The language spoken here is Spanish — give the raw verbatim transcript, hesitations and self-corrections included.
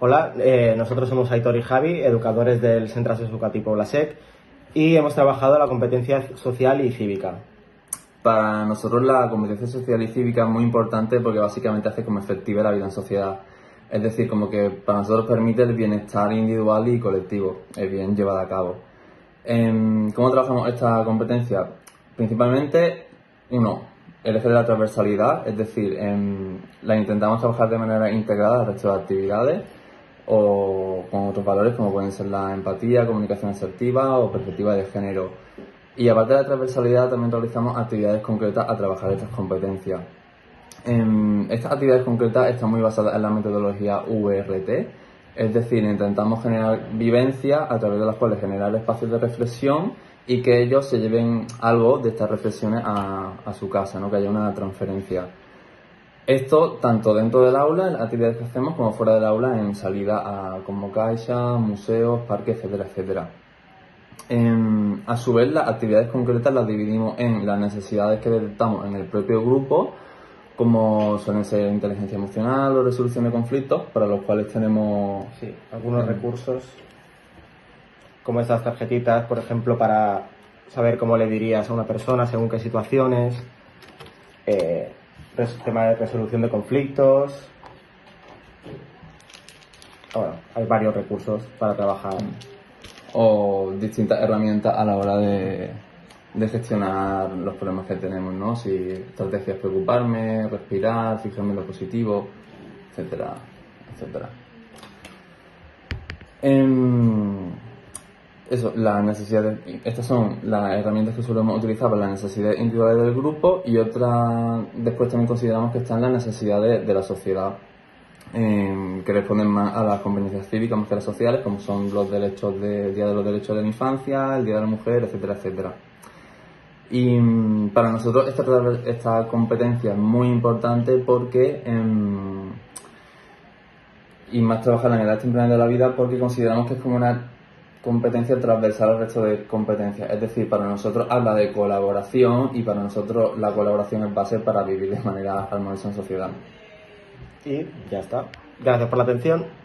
Hola, eh, nosotros somos Aitor y Javi, educadores del Centre Educatiu Poblasec, y hemos trabajado la competencia social y cívica. Para nosotros la competencia social y cívica es muy importante porque básicamente hace como efectiva la vida en sociedad. Es decir, como que para nosotros permite el bienestar individual y colectivo, el bien llevado a cabo. Eh, ¿Cómo trabajamos esta competencia? Principalmente, uno, el eje de la transversalidad, es decir, eh, la intentamos trabajar de manera integrada al resto de actividades o con otros valores como pueden ser la empatía, comunicación asertiva o perspectiva de género. Y aparte de la transversalidad también realizamos actividades concretas a trabajar estas competencias. En estas actividades concretas están muy basadas en la metodología U R T, es decir, intentamos generar vivencias a través de las cuales generar espacios de reflexión y que ellos se lleven algo de estas reflexiones a, a su casa, ¿no? Que haya una transferencia. Esto tanto dentro del aula, en las actividades que hacemos, como fuera del aula, en salida a como caixa, museos, parques, etcétera, etcétera. En, a su vez, las actividades concretas las dividimos en las necesidades que detectamos en el propio grupo, como suelen ser inteligencia emocional o resolución de conflictos, para los cuales tenemos sí, algunos eh, recursos, como estas tarjetitas, por ejemplo, para saber cómo le dirías a una persona según qué situaciones, eh, tema de resolución de conflictos. Bueno, hay varios recursos para trabajar. O distintas herramientas a la hora de, de gestionar los problemas que tenemos, ¿no? Si estrategias preocuparme, respirar, fijarme en lo positivo, etcétera, etcétera. En eso, las necesidades, estas son las herramientas que solemos utilizar para las necesidades individuales del grupo y otras, después también consideramos que están las necesidades de la sociedad, eh, que responden más a las competencias cívicas más que a las sociales, como son los derechos de, el Día de los Derechos de la Infancia, el Día de la Mujer, etcétera, etcétera. Y para nosotros esta, esta competencia es muy importante porque, eh, y más trabajarla en edad temprana de la vida, porque consideramos que es como una competencia transversal al resto de competencias. Es decir, para nosotros habla de colaboración y para nosotros la colaboración es base para vivir de manera armoniosa en sociedad. Y ya está. Gracias por la atención.